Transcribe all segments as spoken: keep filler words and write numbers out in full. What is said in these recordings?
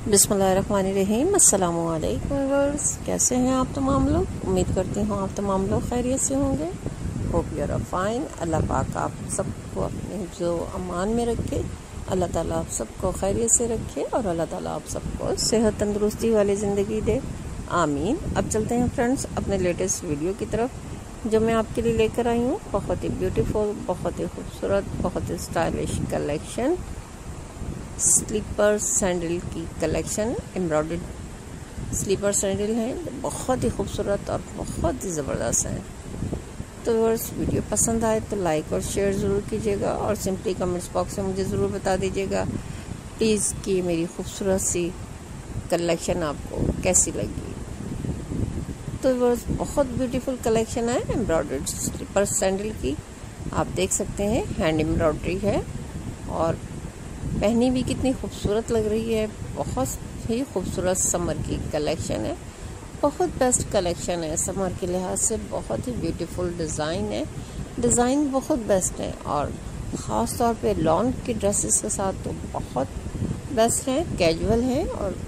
बिस्मिल्लाहिर्रहमानिर्रहीम। अस्सलाम वालेकुम व्यूअर्स, कैसे हैं आप तमाम लोग। उम्मीद करती हूँ आप तमाम लोग खैरियत से होंगे। Hope you are fine. अल्लाह पाक आप सबको अपने जो अमान में रखे। अल्लाह ताला आप सबको खैरियत से रखे और अल्लाह ताला आप सबको सेहत तंदुरुस्ती वाली ज़िंदगी दे, आमीन। अब चलते हैं फ्रेंड्स अपने लेटेस्ट वीडियो की तरफ, जो मैं आपके लिए लेकर आई हूँ। बहुत ही ब्यूटीफुल, बहुत ही खूबसूरत, बहुत ही स्टाइलिश कलेक्शन, स्लीपर सैंडल की कलेक्शन। एम्ब्रॉयडर्ड स्लीपर सैंडल हैं, बहुत ही खूबसूरत और बहुत ही ज़बरदस्त हैं। तो व्यूअर्स, वीडियो पसंद आए तो लाइक और शेयर ज़रूर कीजिएगा और सिंपली कमेंट्स बॉक्स में मुझे ज़रूर बता दीजिएगा प्लीज़ कि मेरी खूबसूरत सी कलेक्शन आपको कैसी लगी। तो व्यूअर्स, बहुत ब्यूटीफुल कलेक्शन है एम्ब्रॉयडर्ड स्लीपर सैंडल की। आप देख सकते हैं हैंड एम्ब्रॉयडरी है और पहनी भी कितनी खूबसूरत लग रही है। बहुत ही खूबसूरत समर की कलेक्शन है, बहुत बेस्ट कलेक्शन है समर के लिहाज से। बहुत ही ब्यूटीफुल डिज़ाइन है, डिज़ाइन बहुत बेस्ट है और ख़ास तौर पे लॉन के ड्रेसेस के साथ तो बहुत बेस्ट है, कैजुअल है। और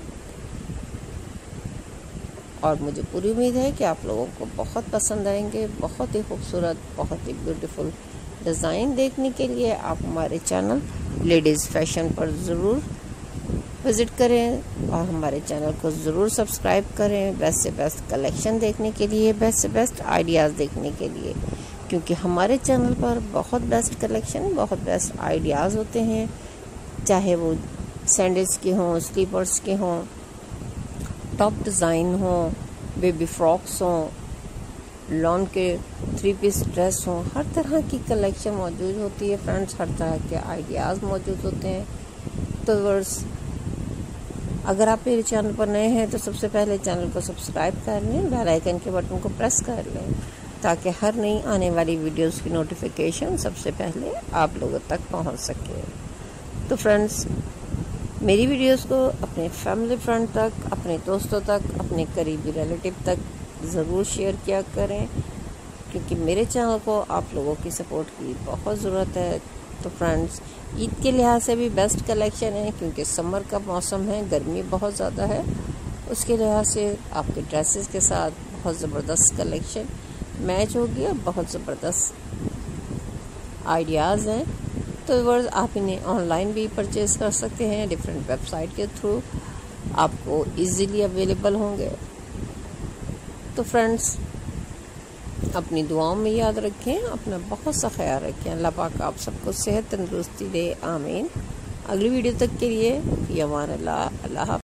और मुझे पूरी उम्मीद है कि आप लोगों को बहुत पसंद आएंगे। बहुत ही खूबसूरत, बहुत ही ब्यूटीफुल डिज़ाइन देखने के लिए आप हमारे चैनल लेडीज़ फैशन पर ज़रूर विज़िट करें और हमारे चैनल को ज़रूर सब्सक्राइब करें। बेस्ट से बेस्ट कलेक्शन देखने के लिए, बेस्ट से बेस्ट आइडियाज़ देखने के लिए, क्योंकि हमारे चैनल पर बहुत बेस्ट कलेक्शन, बहुत बेस्ट आइडियाज़ होते हैं। चाहे वो सैंडल्स के हों, स्लीपर्स के हों, टॉप डिज़ाइन हों, बेबी फ्रॉक्स हों, लॉन के थ्री पीस ड्रेस हों, हर तरह की कलेक्शन मौजूद होती है फ्रेंड्स। हर तरह के आइडियाज़ मौजूद होते हैं। तो वर्स, अगर आप मेरे चैनल पर नए हैं तो सबसे पहले चैनल को सब्सक्राइब कर लें, बेल आइकन के बटन को प्रेस कर लें, ताकि हर नई आने वाली वीडियोस की नोटिफिकेशन सबसे पहले आप लोगों तक पहुंच सके। तो फ्रेंड्स, मेरी वीडियोस को अपने फैमिली फ्रेंड तक, अपने दोस्तों तक, अपने करीबी रिलेटिव तक ज़रूर शेयर किया करें, क्योंकि मेरे चैनल को आप लोगों की सपोर्ट की बहुत ज़रूरत है। तो फ्रेंड्स, ईद के लिहाज से भी बेस्ट कलेक्शन है, क्योंकि समर का मौसम है, गर्मी बहुत ज़्यादा है। उसके लिहाज से आपके ड्रेसेस के साथ बहुत ज़बरदस्त कलेक्शन मैच होगी और बहुत ज़बरदस्त आइडियाज़ हैं। तो वर्स, आप इन्हें ऑनलाइन भी परचेज़ कर सकते हैं, डिफरेंट वेबसाइट के थ्रू आपको इजीली अवेलेबल होंगे। तो फ्रेंड्स, अपनी दुआओं में याद रखें, अपना बहुत सा ख्याल रखें। अल्लाह पाक आप सबको सेहत तंदुरुस्ती दे, आमीन। अगली वीडियो तक के लिए फ़ी अमान अल्लाह। अल्लाह।